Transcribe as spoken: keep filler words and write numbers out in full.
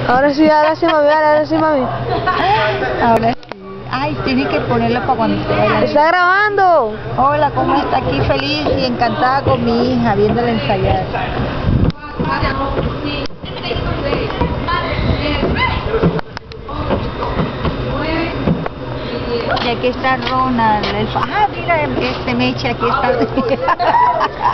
Ahora sí, ahora sí, mami, ahora sí, mami. Ahora sí. Ay, tienes que ponerlo para cuando esté bailando. ¡Está grabando! Hola, ¿cómo está? Aquí feliz y encantada con mi hija, viéndola ensayar. Y aquí está Ronald. El... Ah, mira, este Meche, aquí está.